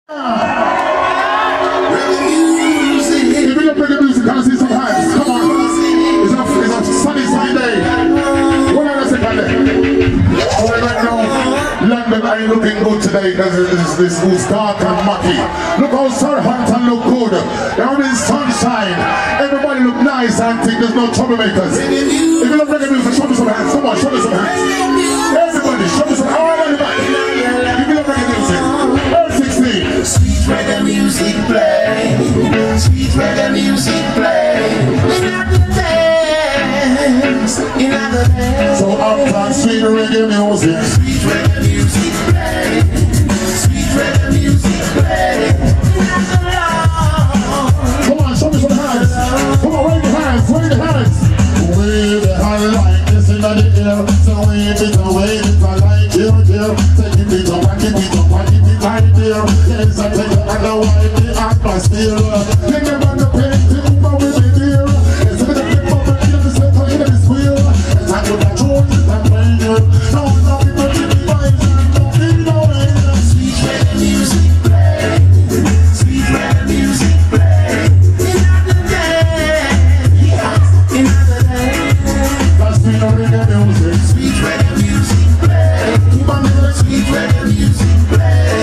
If you don't bring the music, can I see some hands? Come on. It's a sunny Sunday. What are the second day? Oh, right now, London ain't looking good today because this was dark and mucky. Look how Southampton look good. They're in sunshine. Everybody look nice and think there's no troublemakers. If you don't bring the music, show me some hands. Come on, show me some hands. Everybody, show me some hands. All everybody. If you don't bring the music. Sweet reggae music play, sweet reggae music play. In other days, so I'm sweet reggae music. Sweet reggae music play, sweet reggae music play. Come on, show me some hands. Come on, wave the hands, wave the hands. Wave the hand like this in the air. So wave it, I like you, dear. Take it up, and keep it up, and keep it right there. Yes, I take it and I wipe the atmosphere. Think about the painting, but we be there. It's a bit of the bubble in the center, in the square. It's a good control, it's a prayer. No, no, people keep the vibes and don't feel no way. Sweet reggae music play, sweet reggae music play. Another day, another day. That's sweet reggae music. Sweet reggae music play. Keep on doing sweet reggae music play.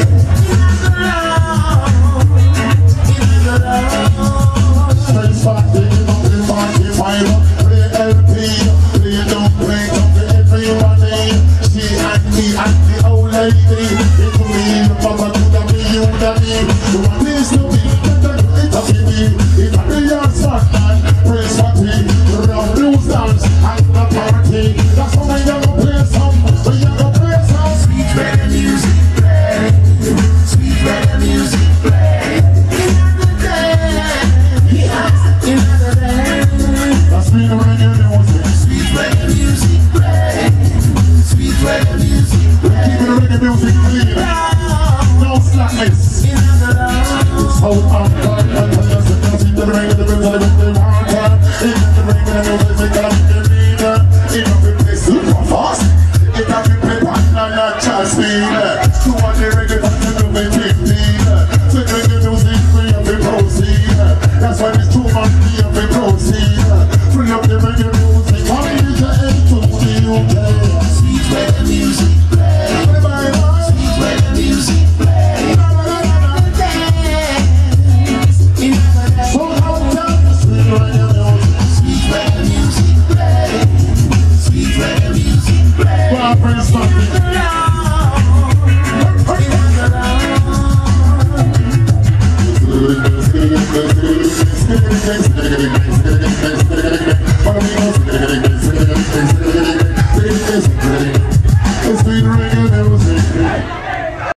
Prince Fatty, play LP, play don't play to everybody. She and me and the old lady. It could be the papa, could be you, that me. The one is to be, it's a baby. It's a real son, man. Prince Fatty, round blues dance and the party. That's how I never play some. We never play some. Sweet reggae music play, sweet reggae music play. That's me the reggae music. Sweet reggae music play, sweet reggae music play. Keeping the reggae music clean, no slackness. Southampton, and just the dancing, the reggae, the rhythm, the water. In the reggae, the music, the leader. In the play super fast. It can be played on a jazz speed. To want the reggae, to do the 15. So reggae music, we have to proceed. That's why it's too much, we have to proceed. Free up the reggae music, come in the A to the UK. Sweet reggae music play, sweet reggae music play. So out there, sweet reggae music play, sweet reggae music play. Well, our friends started. Let's